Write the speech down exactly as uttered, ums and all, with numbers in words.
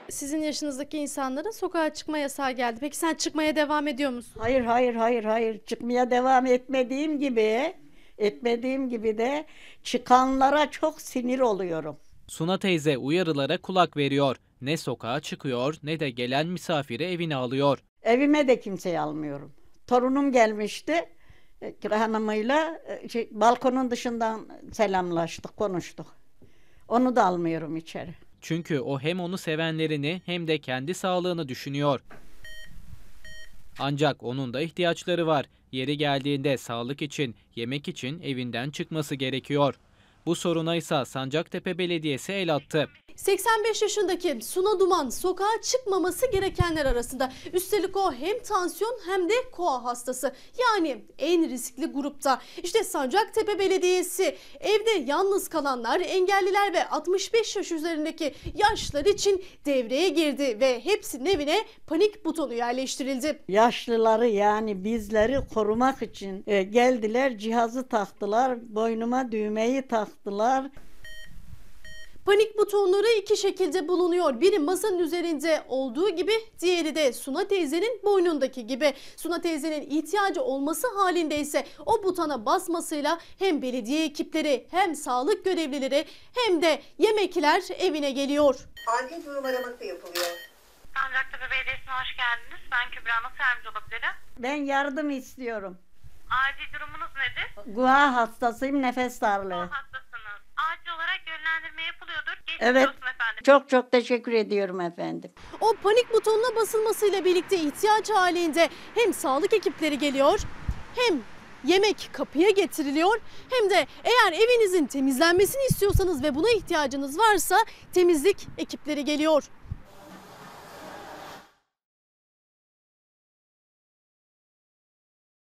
Sizin yaşınızdaki insanlara sokağa çıkma yasağı geldi. Peki sen çıkmaya devam ediyor musun? Hayır, hayır, hayır, hayır. Çıkmaya devam etmediğim gibi, etmediğim gibi de çıkanlara çok sinir oluyorum. Suna teyze uyarılara kulak veriyor. Ne sokağa çıkıyor ne de gelen misafiri evine alıyor. Evime de kimseyi almıyorum. Torunum gelmişti e, hanımıyla e, şey, balkonun dışından selamlaştık, konuştuk. Onu da almıyorum içeri. Çünkü o hem onu sevenlerini hem de kendi sağlığını düşünüyor. Ancak onun da ihtiyaçları var. Yeri geldiğinde sağlık için, yemek için evinden çıkması gerekiyor. Bu soruna ise Sancaktepe Belediyesi el attı. seksen beş yaşındaki Suna Duman sokağa çıkmaması gerekenler arasında. Üstelik o hem tansiyon hem de koa hastası. Yani en riskli grupta. İşte Sancaktepe Belediyesi evde yalnız kalanlar, engelliler ve altmış beş yaş üzerindeki yaşlılar için devreye girdi ve hepsinin evine panik butonu yerleştirildi. Yaşlıları yani bizleri korumak için e, geldiler, cihazı taktılar, boynuma düğmeyi taktılar. Panik butonları iki şekilde bulunuyor. Biri masanın üzerinde olduğu gibi, diğeri de Suna teyzenin boynundaki gibi. Suna teyzenin ihtiyacı olması halinde ise o butona basmasıyla hem belediye ekipleri hem sağlık görevlileri hem de yemekler evine geliyor. Acil durum araması yapılıyor. Sancaktepe Belediyesi'ne hoş geldiniz. Ben Kübra, nasıl yardımcı olabilirim? Ben yardım istiyorum. Acil durumunuz nedir? Guha hastasıyım, nefes darlığı. Hastasınız. Acil olarak yönlendirme yapılıyordur. Geçmiş Evet. olsun efendim. Çok çok teşekkür ediyorum efendim. O panik butonuna basılmasıyla birlikte ihtiyaç halinde hem sağlık ekipleri geliyor, hem yemek kapıya getiriliyor, hem de eğer evinizin temizlenmesini istiyorsanız ve buna ihtiyacınız varsa temizlik ekipleri geliyor.